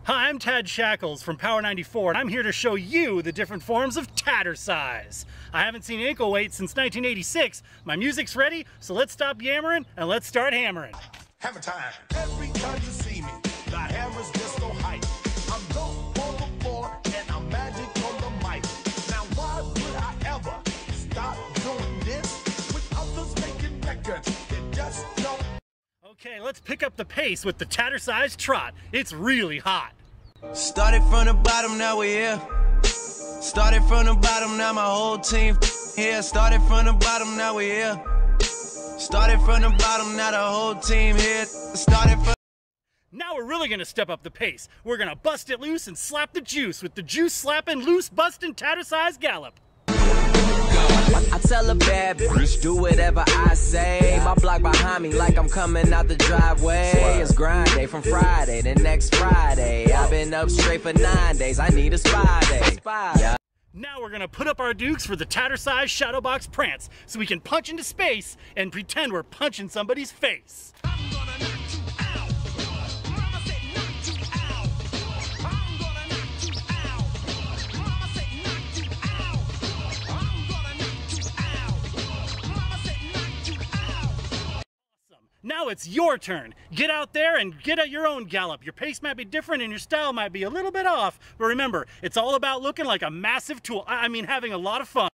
Hi, I'm Tad Shackles from Power 94, and I'm here to show you the different forms of Taddercize. I haven't seen ankle weight since 1986. My music's ready, so let's stop yammering and let's start hammering. Hammer time. Every time you see me, the hammer's just so hype. I'm dope on the floor and I'm magic on the mic. Now why would I ever stop doing this with others making records that just don't? Okay, let's pick up the pace with the Taddercize trot. It's really hot. Started from the bottom, now we're here. Started from the bottom, now my whole team here. Started from the bottom, now we're here. Started from the bottom, now the whole team here. Started from. Now we're really gonna step up the pace. We're gonna bust it loose and slap the juice with the juice slapping, loose busting Taddercize gallop. I tell a bad bitch, do whatever I say. My block behind me like I'm coming out the driveway. It's grind day from Friday to next Friday. I've been up straight for 9 days, I need a spy day. Yeah. Now we're gonna put up our dukes for the Taddercize Shadowbox Prance so we can punch into space and pretend we're punching somebody's face. Now it's your turn. Get out there and get at your own gallop. Your pace might be different and your style might be a little bit off, but remember, it's all about looking like a massive tool. I mean, having a lot of fun.